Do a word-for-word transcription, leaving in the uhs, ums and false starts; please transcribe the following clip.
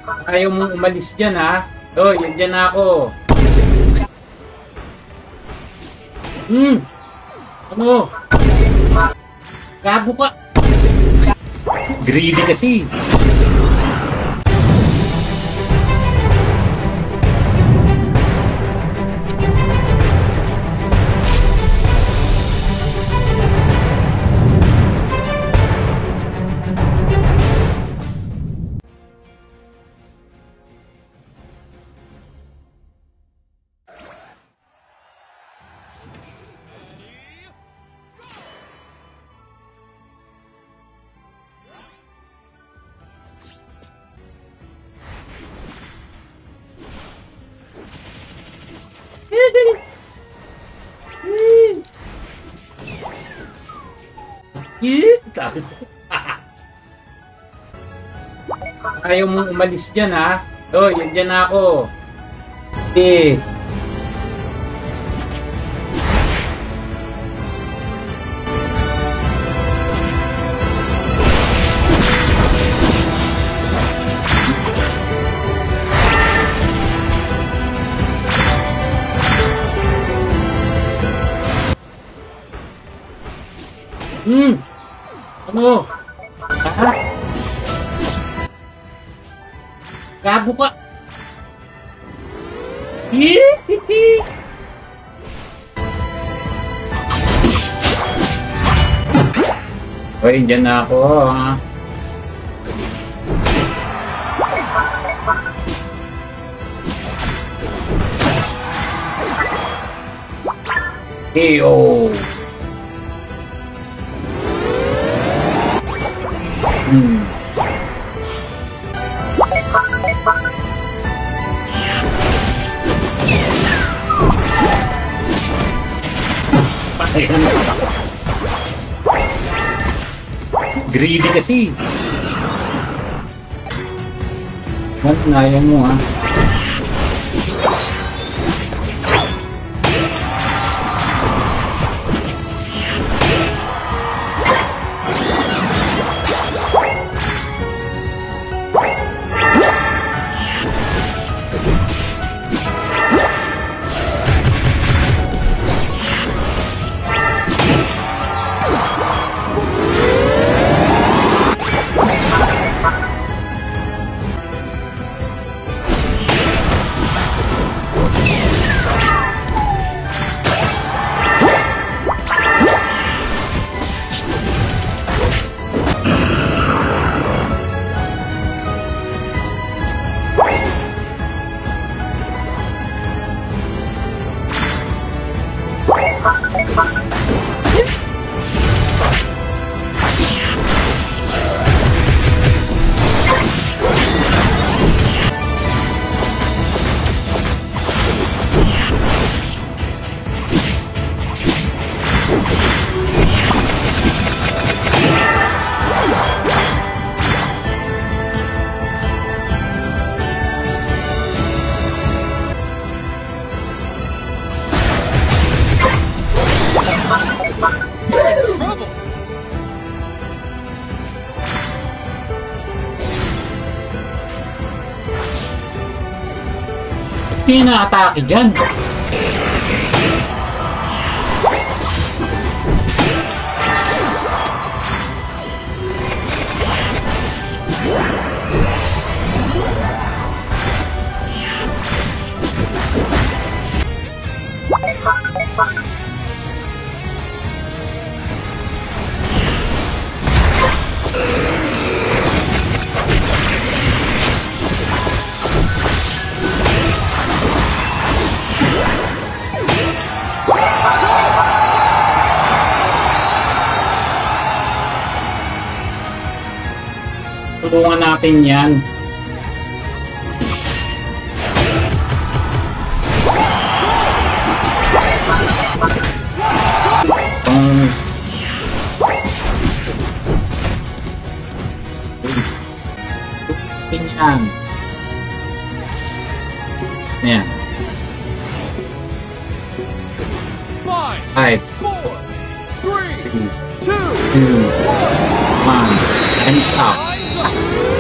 Ayaw mong umalis dyan, ha? Oh, yan dyan na ako. Hmm. Ano? Gago ka. Greedy kasi. Ayaw mong umalis dyan, ha? Oh, yan dyan na ako. Eh. Hmm. Ano? Ha? Gago ka. Hihihi. Hoy, dyan na ako, ha? K O. Hmm. Patay na. Greedy kasi. Mas naya mo, ha? Sino na-atake dyan? Tulungan natin yan. Pang... Tingnan. Ayan. Five, four, three, two, one. Time's up.